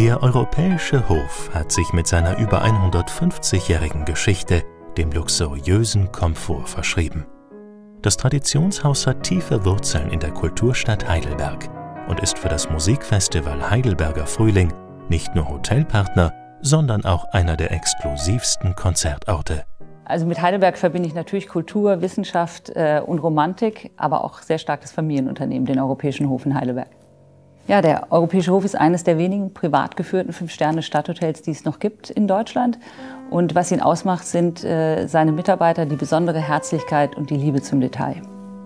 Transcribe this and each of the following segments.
Der Europäische Hof hat sich mit seiner über 150-jährigen Geschichte dem luxuriösen Komfort verschrieben. Das Traditionshaus hat tiefe Wurzeln in der Kulturstadt Heidelberg und ist für das Musikfestival Heidelberger Frühling nicht nur Hotelpartner, sondern auch einer der exklusivsten Konzertorte. Also mit Heidelberg verbinde ich natürlich Kultur, Wissenschaft und Romantik, aber auch sehr stark das Familienunternehmen, den Europäischen Hof in Heidelberg. Ja, der Europäische Hof ist eines der wenigen privat geführten 5-Sterne-Stadthotels, die es noch gibt in Deutschland. Und was ihn ausmacht, sind seine Mitarbeiter, die besondere Herzlichkeit und die Liebe zum Detail.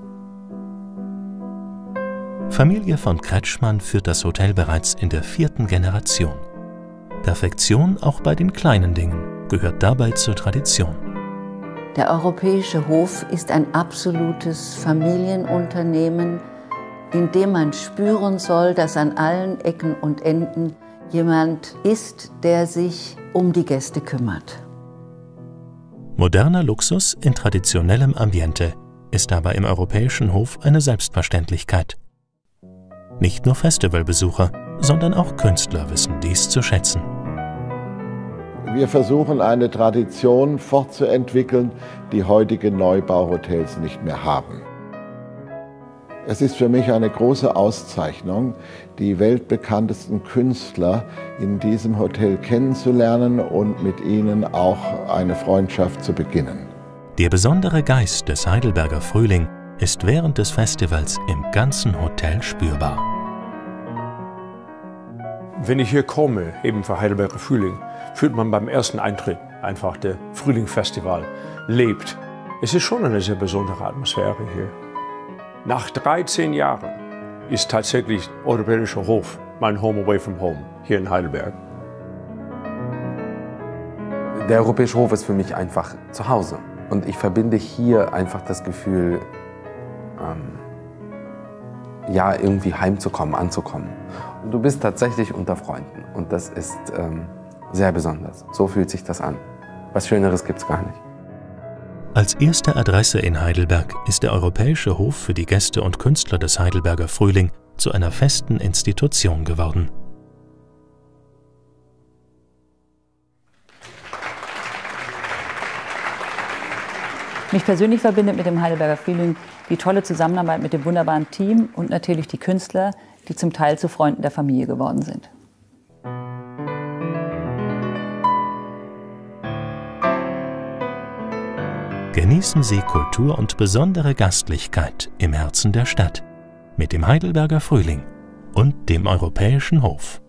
Familie von Kretschmann führt das Hotel bereits in der 4. Generation. Perfektion auch bei den kleinen Dingen gehört dabei zur Tradition. Der Europäische Hof ist ein absolutes Familienunternehmen, in dem man spüren soll, dass an allen Ecken und Enden jemand ist, der sich um die Gäste kümmert. Moderner Luxus in traditionellem Ambiente ist aber im Europäischen Hof eine Selbstverständlichkeit. Nicht nur Festivalbesucher, sondern auch Künstler wissen dies zu schätzen. Wir versuchen, eine Tradition fortzuentwickeln, die heutige Neubauhotels nicht mehr haben. Es ist für mich eine große Auszeichnung, die weltbekanntesten Künstler in diesem Hotel kennenzulernen und mit ihnen auch eine Freundschaft zu beginnen. Der besondere Geist des Heidelberger Frühling ist während des Festivals im ganzen Hotel spürbar. Wenn ich hier komme, eben für Heidelberger Frühling, fühlt man beim ersten Eintritt einfach der Frühlingsfestival lebt. Es ist schon eine sehr besondere Atmosphäre hier. Nach 13 Jahren ist tatsächlich Europäischer Hof mein Home away from home hier in Heidelberg. Der Europäische Hof ist für mich einfach zu Hause. Und ich verbinde hier einfach das Gefühl, ja, irgendwie heimzukommen, anzukommen. Und du bist tatsächlich unter Freunden und das ist sehr besonders. So fühlt sich das an. Was Schöneres gibt's gar nicht. Als erste Adresse in Heidelberg ist der Europäische Hof für die Gäste und Künstler des Heidelberger Frühling zu einer festen Institution geworden. Mich persönlich verbindet mit dem Heidelberger Frühling die tolle Zusammenarbeit mit dem wunderbaren Team und natürlich die Künstler, die zum Teil zu Freunden der Familie geworden sind. Genießen Sie Kultur und besondere Gastlichkeit im Herzen der Stadt mit dem Heidelberger Frühling und dem Europäischen Hof.